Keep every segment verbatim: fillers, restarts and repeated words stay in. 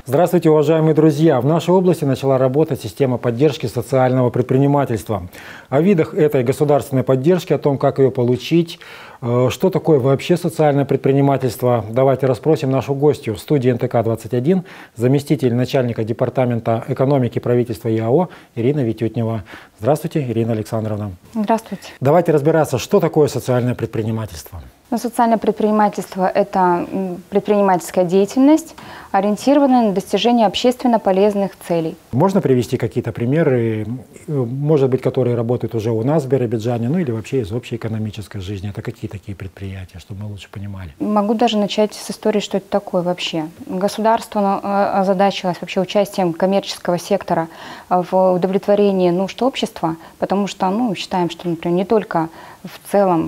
Здравствуйте, уважаемые друзья! В нашей области начала работать система поддержки социального предпринимательства. О видах этой государственной поддержки, о том, как ее получить, что такое вообще социальное предпринимательство, давайте расспросим нашу гостью. В студии эн тэ ка двадцать один заместитель начальника департамента экономики правительства ЯО Ирина Витютнева. Здравствуйте, Ирина Александровна. Здравствуйте. Давайте разбираться, что такое социальное предпринимательство. Ну, социальное предпринимательство – это предпринимательская деятельность, ориентированная на достижение общественно полезных целей. Можно привести какие-то примеры, может быть, которые работают уже у нас в Биробиджане, ну или вообще из общей экономической жизни? Это какие такие предприятия, чтобы мы лучше понимали? Могу даже начать с истории, что это такое вообще. Государство озадачилось вообще участием коммерческого сектора в удовлетворении нужд общества, потому что, ну, считаем, что, например, не только в целом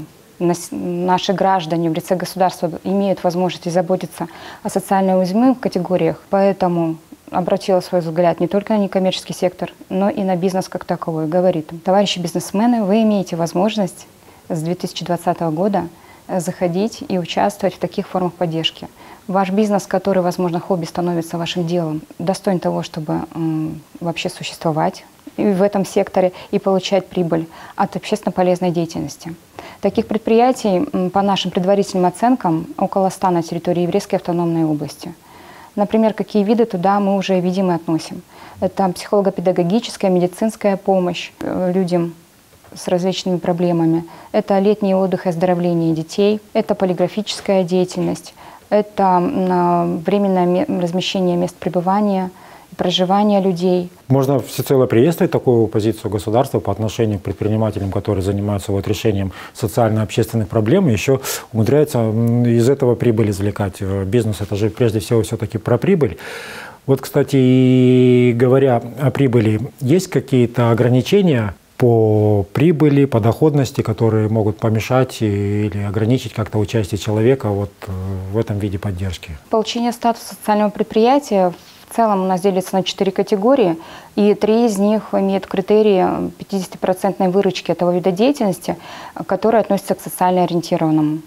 наши граждане в лице государства имеют возможность заботиться о социально уязвимых категориях, поэтому обратила свой взгляд не только на некоммерческий сектор, но и на бизнес как таковой. Говорит: товарищи бизнесмены, вы имеете возможность с две тысячи двадцатого года заходить и участвовать в таких формах поддержки. Ваш бизнес, который, возможно, хобби становится вашим делом, достоин того, чтобы м, вообще существовать в этом секторе и получать прибыль от общественно полезной деятельности. Таких предприятий, по нашим предварительным оценкам, около ста на территории Еврейской автономной области. Например, какие виды туда мы уже видим и относим. Это психолого-педагогическая, медицинская помощь людям с различными проблемами. Это летний отдых и оздоровление детей. Это полиграфическая деятельность. Это временное размещение мест пребывания, проживания людей. Можно всецело приветствовать такую позицию государства по отношению к предпринимателям, которые занимаются вот решением социально-общественных проблем, и еще умудряются из этого прибыль извлекать. Бизнес — это же прежде всего все-таки про прибыль. Вот, кстати, говоря о прибыли, есть какие-то ограничения по прибыли, по доходности, которые могут помешать или ограничить как-то участие человека вот в этом виде поддержки? Получение статуса социального предприятия в целом у нас делится на четыре категории, и три из них имеют критерии пятидесятипроцентной выручки этого вида деятельности, который относится к социально ориентированному.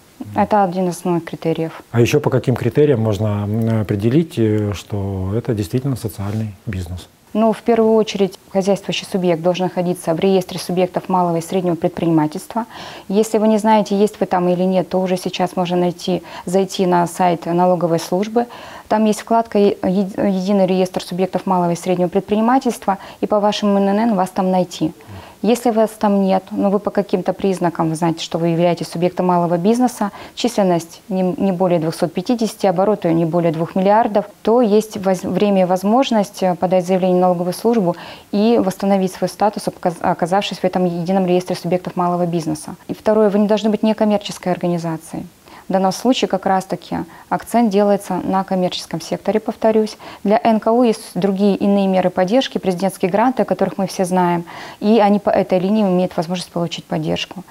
Это один из основных критериев. А еще по каким критериям можно определить, что это действительно социальный бизнес? Ну, в первую очередь, хозяйствующий субъект должен находиться в реестре субъектов малого и среднего предпринимательства. Если вы не знаете, есть вы там или нет, то уже сейчас можно найти, зайти на сайт налоговой службы. Там есть вкладка «Единый реестр субъектов малого и среднего предпринимательства», и по вашему эн эн эн вас там найти. Если вас там нет, но вы по каким-то признакам, вы знаете, что вы являетесь субъектом малого бизнеса, численность не, не более двухсот пятидесяти, обороты не более двух миллиардов, то есть воз, время и возможность подать заявление в налоговую службу и восстановить свой статус, оказавшись в этом едином реестре субъектов малого бизнеса. И второе, вы не должны быть некоммерческой организацией. В данном случае как раз-таки акцент делается на коммерческом секторе, повторюсь. Для эн ка о есть другие иные меры поддержки, президентские гранты, о которых мы все знаем, и они по этой линии имеют возможность получить поддержку.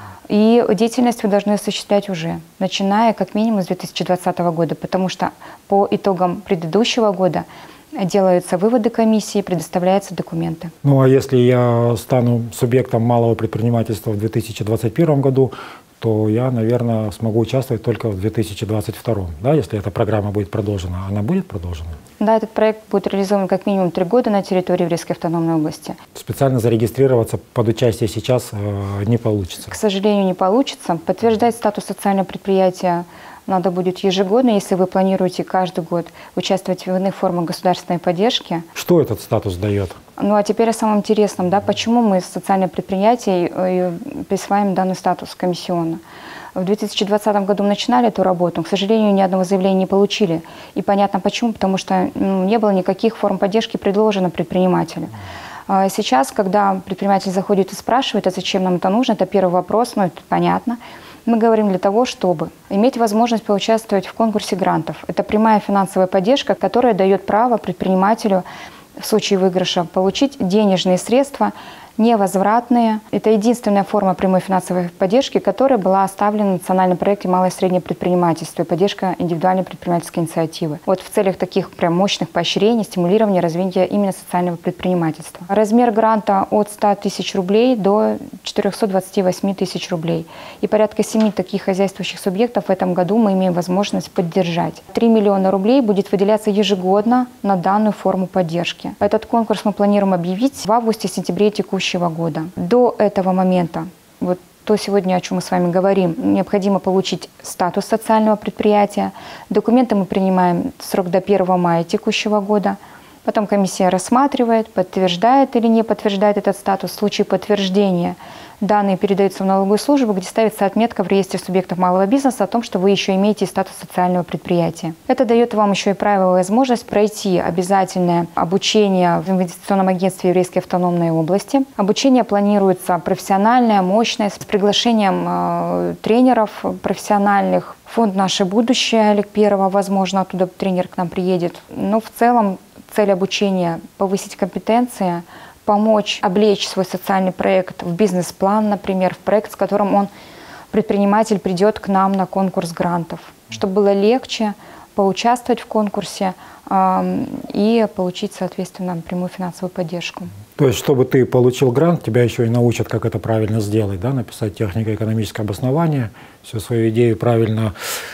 И деятельность вы должны осуществлять уже, начиная как минимум с две тысячи двадцатого года, потому что по итогам предыдущего года делаются выводы комиссии, предоставляются документы. Ну а если я стану субъектом малого предпринимательства в две тысячи двадцать первом году, то я, наверное, смогу участвовать только в две тысячи двадцать втором, да, если эта программа будет продолжена. Она будет продолжена? Да, этот проект будет реализован как минимум три года на территории Еврейской автономной области. Специально зарегистрироваться под участие сейчас э, не получится? К сожалению, не получится. Подтверждать статус социального предприятия надо будет ежегодно, если вы планируете каждый год участвовать в иных формах государственной поддержки. Что этот статус дает? Ну а теперь о самом интересном, да, почему мы социальное предприятие присваиваем данный статус комиссионно. В две тысячи двадцатом году мы начинали эту работу, к сожалению, ни одного заявления не получили. И понятно почему, потому что ну, не было никаких форм поддержки предложено предпринимателю. Сейчас, когда предприниматель заходит и спрашивает, а зачем нам это нужно, это первый вопрос, ну это понятно. Мы говорим для того, чтобы иметь возможность поучаствовать в конкурсе грантов. Это прямая финансовая поддержка, которая дает право предпринимателю в случае выигрыша получить денежные средства невозвратные. Это единственная форма прямой финансовой поддержки, которая была оставлена в национальном проекте «Малое и среднее предпринимательство» и поддержка индивидуальной предпринимательской инициативы. Вот в целях таких прям мощных поощрений, стимулирования развития именно социального предпринимательства. Размер гранта от ста тысяч рублей до четырёхсот двадцати восьми тысяч рублей. И порядка семи таких хозяйствующих субъектов в этом году мы имеем возможность поддержать. три миллиона рублей будет выделяться ежегодно на данную форму поддержки. Этот конкурс мы планируем объявить в августе-сентябре текущего года. До этого момента, вот то сегодня, о чем мы с вами говорим, необходимо получить статус социального предприятия. Документы мы принимаем срок до первого мая текущего года. Потом комиссия рассматривает, подтверждает или не подтверждает этот статус. В случае подтверждения данные передаются в налоговую службу, где ставится отметка в реестре субъектов малого бизнеса о том, что вы еще имеете статус социального предприятия. Это дает вам еще и правовую возможность пройти обязательное обучение в инвестиционном агентстве Еврейской автономной области. Обучение планируется профессиональное, мощное, с приглашением э, тренеров профессиональных. Фонд «Наше будущее» Олег Перова, возможно, оттуда тренер к нам приедет. Но в целом цель обучения – повысить компетенции, помочь облечь свой социальный проект в бизнес-план, например, в проект, с которым он, предприниматель, придет к нам на конкурс грантов, чтобы было легче поучаствовать в конкурсе э, и получить, соответственно, прямую финансовую поддержку. То есть, чтобы ты получил грант, тебя еще и научат, как это правильно сделать, да? Написать технико-экономическое обоснование, всю свою идею правильно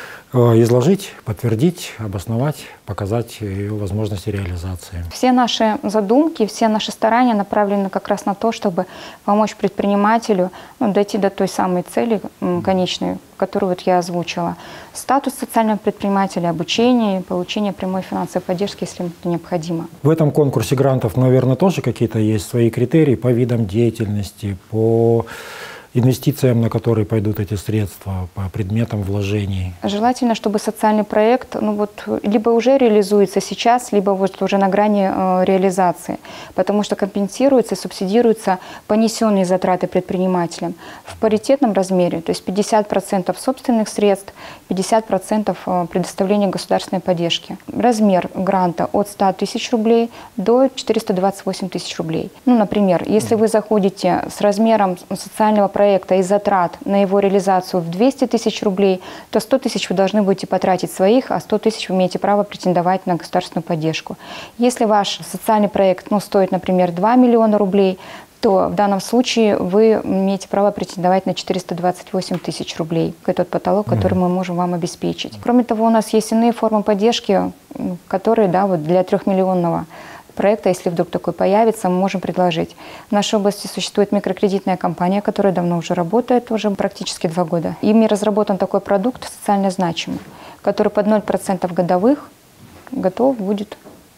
изложить, подтвердить, обосновать, показать ее возможности реализации. Все наши задумки, все наши старания направлены как раз на то, чтобы помочь предпринимателю, ну, дойти до той самой цели конечной, которую вот я озвучила. Статус социального предпринимателя, обучение, получение прямой финансовой поддержки, если это необходимо. В этом конкурсе грантов, наверное, тоже какие-то есть свои критерии по видам деятельности, по инвестициям, на которые пойдут эти средства, по предметам вложений? Желательно, чтобы социальный проект ну вот, либо уже реализуется сейчас, либо вот уже на грани э, реализации, потому что компенсируются, субсидируются понесенные затраты предпринимателям в паритетном размере, то есть пятьдесят процентов собственных средств, пятьдесят процентов предоставления государственной поддержки. Размер гранта от ста тысяч рублей до четырёхсот двадцати восьми тысяч рублей. Ну, например, если вы заходите с размером социального проекта, проекта и затрат на его реализацию в двести тысяч рублей, то сто тысяч вы должны будете потратить своих, а сто тысяч вы имеете право претендовать на государственную поддержку. Если ваш социальный проект ну, стоит, например, два миллиона рублей, то в данном случае вы имеете право претендовать на четыреста двадцать восемь тысяч рублей. Это тот потолок, который мы можем вам обеспечить. Кроме того, у нас есть иные формы поддержки, которые да, вот для трехмиллионного проекта, если вдруг такой появится, мы можем предложить. В нашей области существует микрокредитная компания, которая давно уже работает, уже практически два года. Ими разработан такой продукт социально значимый, который под ноль процентов годовых готов будет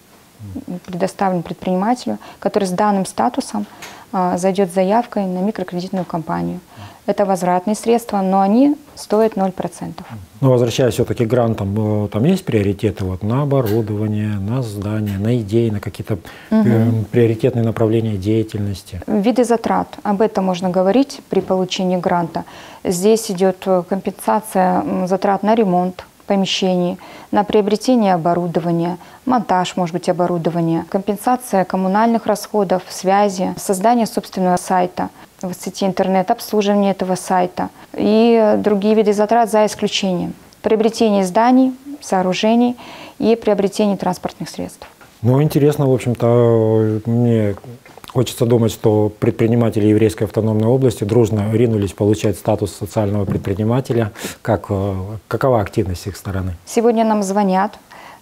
предоставлен предпринимателю, который с данным статусом а, зайдет с заявкой на микрокредитную компанию. Это возвратные средства, но они стоят ноль процентов. Но возвращаясь все-таки к грантам, там есть приоритеты вот, на оборудование, на здание, на идеи, на какие-то угу. приоритетные направления деятельности? Виды затрат. Об этом можно говорить при получении гранта. Здесь идет компенсация затрат на ремонт помещений, на приобретение оборудования, монтаж, может быть, оборудования, компенсация коммунальных расходов, связи, создание собственного сайта в сети интернет, обслуживание этого сайта и другие виды затрат за исключением приобретение зданий, сооружений и приобретение транспортных средств. Ну, интересно, в общем-то, мне хочется думать, что предприниматели Еврейской автономной области дружно ринулись получать статус социального предпринимателя. Как, какова активность с их стороны? Сегодня нам звонят,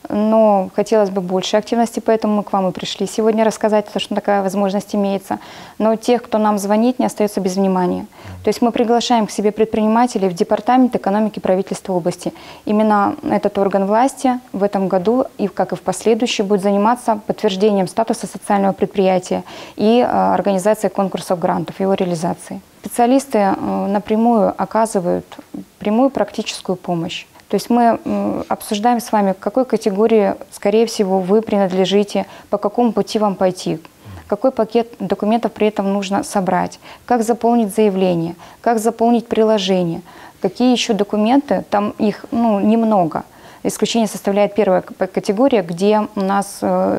но хотелось бы больше активности, поэтому мы к вам и пришли сегодня рассказать, что такая возможность имеется. Но тех, кто нам звонит, не остается без внимания. То есть мы приглашаем к себе предпринимателей в Департамент экономики правительства области. Именно этот орган власти в этом году, и как и в последующем, будет заниматься подтверждением статуса социального предприятия и организацией конкурсов грантов, его реализации. Специалисты напрямую оказывают прямую практическую помощь. То есть мы обсуждаем с вами, к какой категории, скорее всего, вы принадлежите, по какому пути вам пойти, какой пакет документов при этом нужно собрать, как заполнить заявление, как заполнить приложение, какие еще документы, там их ну, немного, Исключение составляет первая категория, где у нас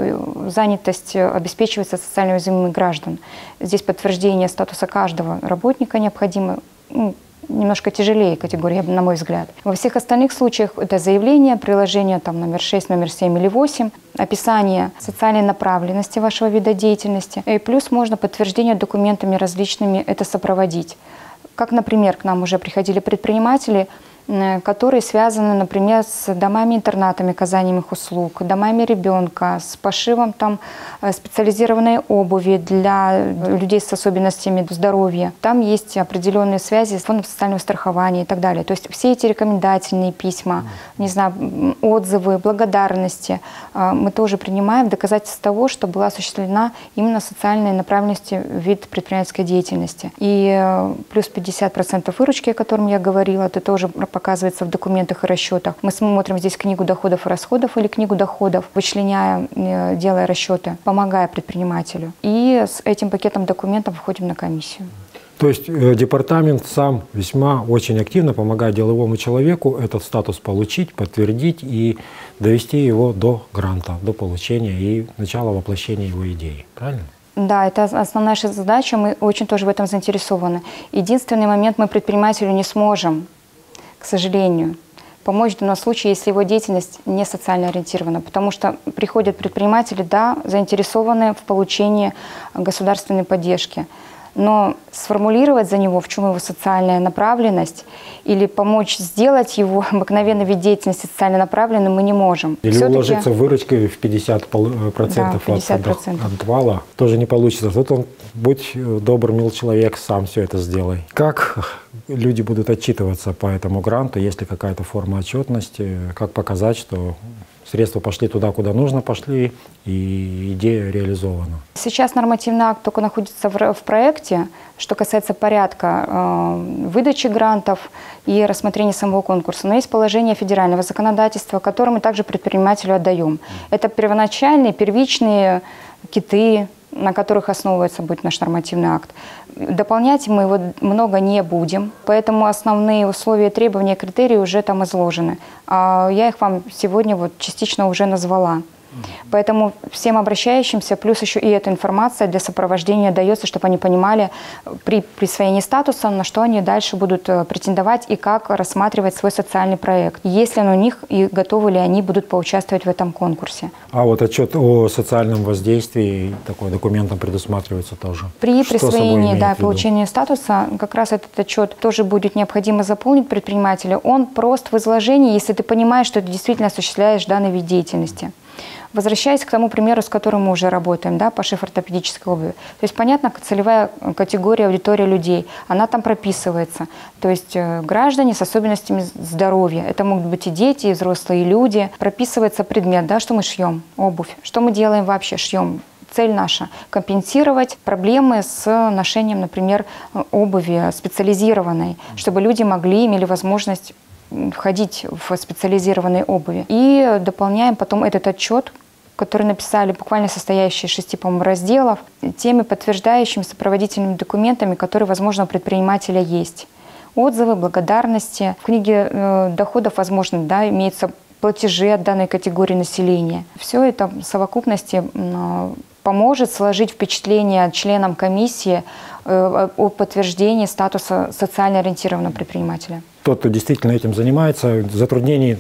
занятость обеспечивается социально уязвимыми граждан. Здесь подтверждение статуса каждого работника необходимо. Ну, немножко тяжелее категория, на мой взгляд. Во всех остальных случаях это заявление, приложение там, номер шесть, номер семь или восемь, описание социальной направленности вашего вида деятельности, и плюс можно подтверждение документами различными это сопроводить. Как, например, к нам уже приходили предприниматели, которые связаны, например, с домами-интернатами, оказанием их услуг, домами ребенка, с пошивом там, специализированной обуви для людей с особенностями здоровья. Там есть определенные связи с фондом социального страхования и так далее. То есть все эти рекомендательные письма, не знаю, отзывы, благодарности мы тоже принимаем в доказательство того, что была осуществлена именно социальная направленность вид предпринимательской деятельности. И плюс пятьдесят процентов выручки, о котором я говорила, это тоже показывается в документах и расчетах. Мы смотрим здесь книгу доходов и расходов или книгу доходов, вычленяя, делая расчеты, помогая предпринимателю. И с этим пакетом документов входим на комиссию. То есть э, департамент сам весьма очень активно помогает деловому человеку этот статус получить, подтвердить и довести его до гранта, до получения и начала воплощения его идеи. Правильно? Да, это основная наша задача, мы очень тоже в этом заинтересованы. Единственный момент, мы предпринимателю не сможем, к сожалению, помочь в данном случае, если его деятельность не социально ориентирована, потому что приходят предприниматели, да, заинтересованные в получении государственной поддержки. Но сформулировать за него, в чем его социальная направленность, или помочь сделать его обыкновенный вид деятельности социально направленным мы не можем. Или уложиться выручкой в пятьдесят процентов, да, пятьдесят процентов. От, от вала. Тоже не получится. Тут он, будь добр, мил человек, сам все это сделай. Как люди будут отчитываться по этому гранту, есть ли какая-то форма отчетности, как показать, что средства пошли туда, куда нужно, пошли, и идея реализована? Сейчас нормативный акт только находится в, в проекте, что касается порядка э, выдачи грантов и рассмотрения самого конкурса. Но есть положение федерального законодательства, которое мы также предпринимателю отдаем. Это первоначальные, первичные киты, на которых основывается будет наш нормативный акт. Дополнять мы его много не будем, поэтому основные условия, требования, критерии уже там изложены. А я их вам сегодня вот частично уже назвала. Поэтому всем обращающимся, плюс еще и эта информация для сопровождения дается, чтобы они понимали при присвоении статуса, на что они дальше будут претендовать и как рассматривать свой социальный проект. Есть ли он у них и готовы ли они будут поучаствовать в этом конкурсе. А вот отчет о социальном воздействии такой документом предусматривается тоже? При присвоении, да, получении статуса как раз этот отчет тоже будет необходимо заполнить предпринимателю. Он прост в изложении, если ты понимаешь, что ты действительно осуществляешь данный вид деятельности. Возвращаясь к тому примеру, с которым мы уже работаем, да, пошив ортопедической обуви. То есть, понятно, целевая категория, аудитория людей, она там прописывается. То есть, граждане с особенностями здоровья. Это могут быть и дети, и взрослые, и люди. Прописывается предмет, да, что мы шьем, обувь. Что мы делаем вообще, шьем. Цель наша – компенсировать проблемы с ношением, например, обуви специализированной, чтобы люди могли, имели возможность входить в специализированные обуви. И дополняем потом этот отчет, который написали, буквально состоящий из шести, по-моему, разделов, теми подтверждающими сопроводительными документами, которые, возможно, у предпринимателя есть. Отзывы, благодарности. В книге э, доходов, возможно, да, имеются платежи от данной категории населения. Все это в совокупности э, поможет сложить впечатление членам комиссии э, о подтверждении статуса социально ориентированного предпринимателя. Тот, кто действительно этим занимается, затруднений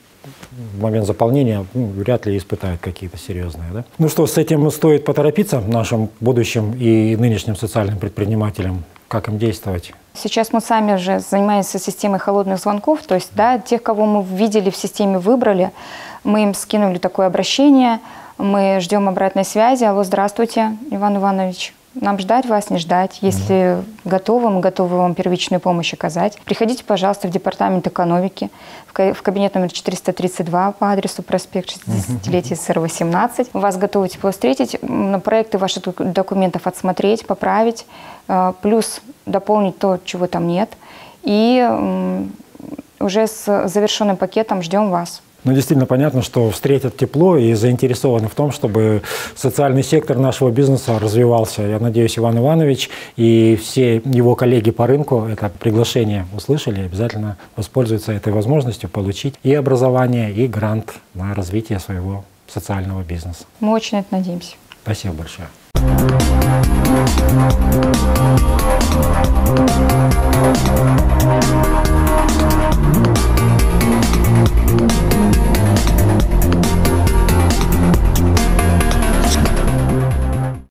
в момент заполнения ну, вряд ли испытает какие-то серьезные. Да? Ну что, с этим стоит поторопиться нашим будущим и нынешним социальным предпринимателям. Как им действовать? Сейчас мы сами уже занимаемся системой холодных звонков, то есть да, тех, кого мы видели в системе, выбрали, мы им скинули такое обращение, мы ждем обратной связи. Алло, здравствуйте, Иван Иванович. Нам ждать вас, не ждать. Если mm-hmm. готовы, мы готовы вам первичную помощь оказать. Приходите, пожалуйста, в департамент экономики, в кабинет номер четыреста тридцать два по адресу проспект шестидесятилетия СССР восемнадцать. Вас готовы тепло встретить, на проекты ваших документов отсмотреть, поправить, плюс дополнить то, чего там нет. И уже с завершенным пакетом ждем вас. Но действительно понятно, что встретят тепло и заинтересованы в том, чтобы социальный сектор нашего бизнеса развивался. Я надеюсь, Иван Иванович и все его коллеги по рынку это приглашение услышали, обязательно воспользуются этой возможностью получить и образование, и грант на развитие своего социального бизнеса. Мы очень на это надеемся. Спасибо большое. Thank you.